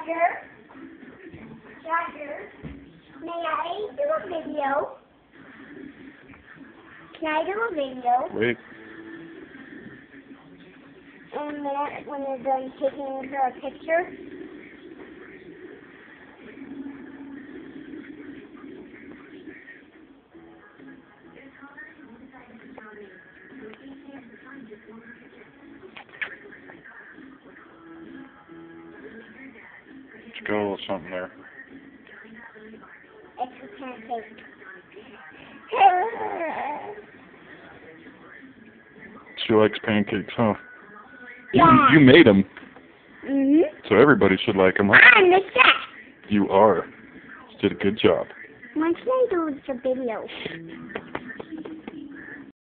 Roger, may I do a video? Can I do a video? Wait. And when you're done taking her a picture? Let's go with something there. It's a pancake. She likes pancakes, huh? Yeah. You made them, Mhm. so everybody should like them, huh? I'm the chef. You are. You did a good job. When can I do the video?